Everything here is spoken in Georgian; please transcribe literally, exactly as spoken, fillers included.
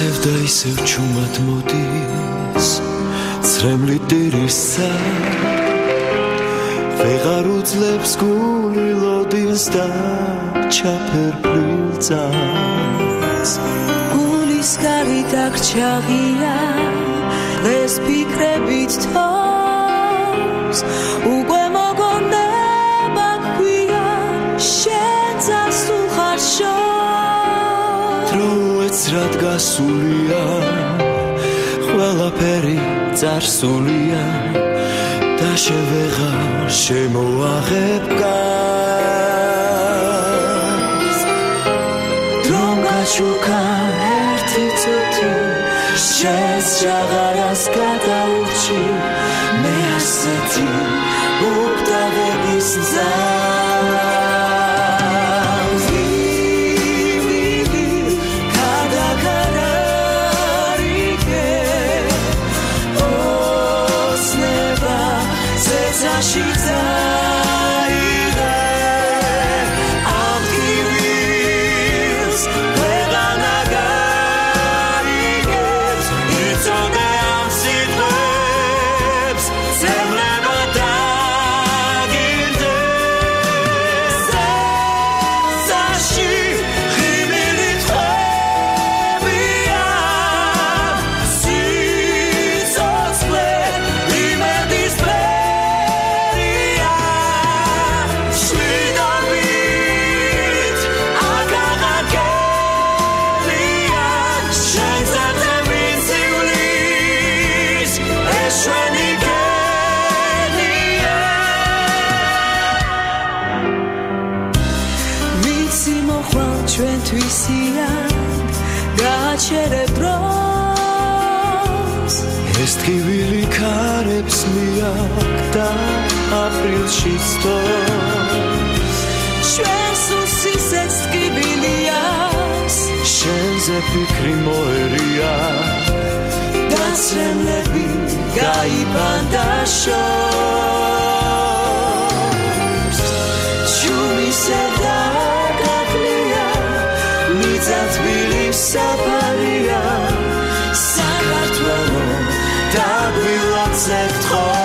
ისევ და ისევ ჩუმად მოდის ცრემლი ტირისა ვეღარ უძლებს გული ლოდინს და ჩაფერფლილ წამს გულის გარეთ აქ-ჩაღია დღეს ფიქრებით თავს უკვე მოგონება გვია შენ წასულ ხარ შორს დრო უეცრად გასულია ყველაფერი წარსულია და შენ ვეღარ შემოაღებ გარს დრომ გაჩუქა ერთი წუთი შენს ჟაღარას გადაურჩი მე ასეთი უკდავების მზავს ვივიდი გადაგარარიგე ოსნება ზეცაში წაიღე ამ ტკივილს ვეღანა გარიგებს იცოდე ამ სიტყვებს ზემლება დაგირდეს ზეცაში ღიმილი თხრებია სიცოცხლე იმედის ფერია შლიდობით აკაღაკელია შენ ზარდე მისივლის ეს ჩვენი გენია ვიცი მოხვალ ჩვენთვისიან გააჩერებ დროს ეს ტკივილი ქარებს მიაკდა აპრილში სწორს ჩვენს უსისეც ტკივილიას შენზე ფიქრი მოერია და ცრემლები გაიფანტა შორს ჩუმისებ და გაკლია მიწათბილი საფარია საქართველო დაგვილოცებ თხო